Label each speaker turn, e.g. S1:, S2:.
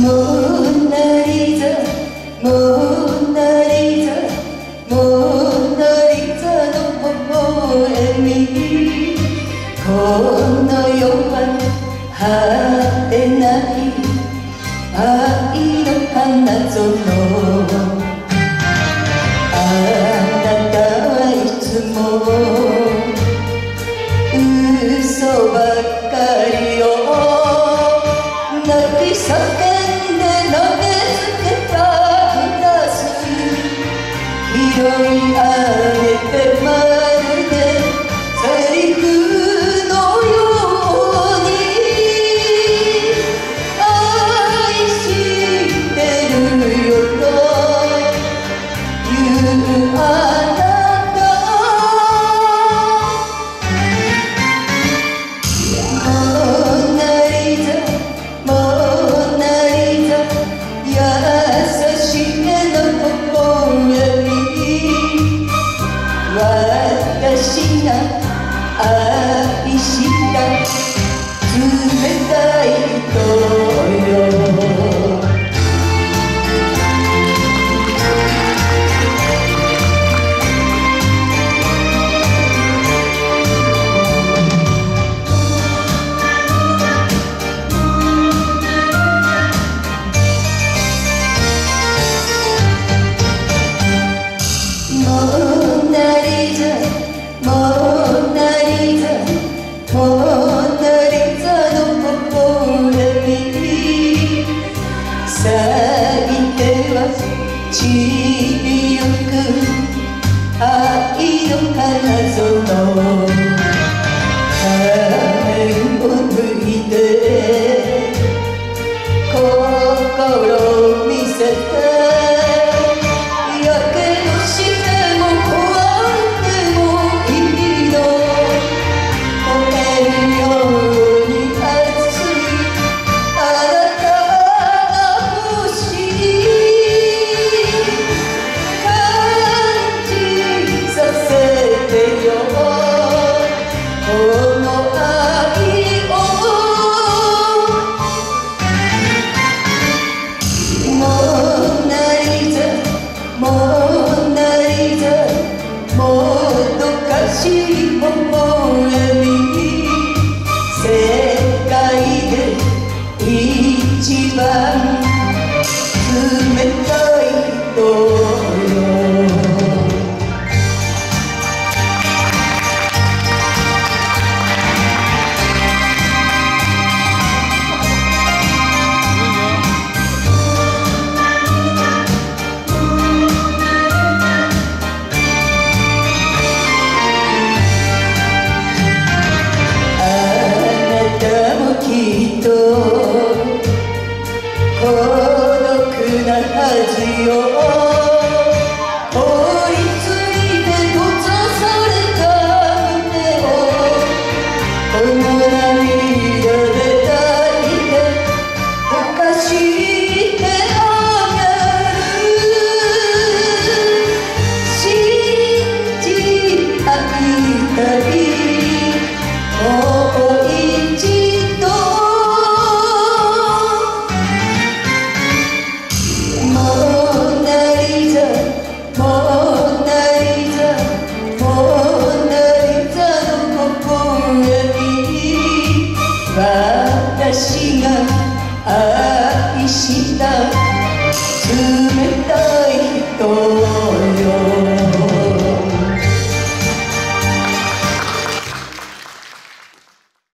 S1: モナリザモナリザモナリザの微笑み、この世は果てない愛の花園。あなたはいつも嘘ばかりを泣き叫んで投げつけたグラス、拾い上げてまるでセリフのように、愛してるよと言うあなた。モナリザモナリザ優しい目の微笑み、私が愛した冷たい人よ。モナリザモナリザモナリザの微笑み、咲いては散りゆく愛の花園。仮面を脱いで心を見せて、微笑み、世界で一番冷たい人よ。きっと孤独な恥を放りついて閉ざされた胸をこの涙で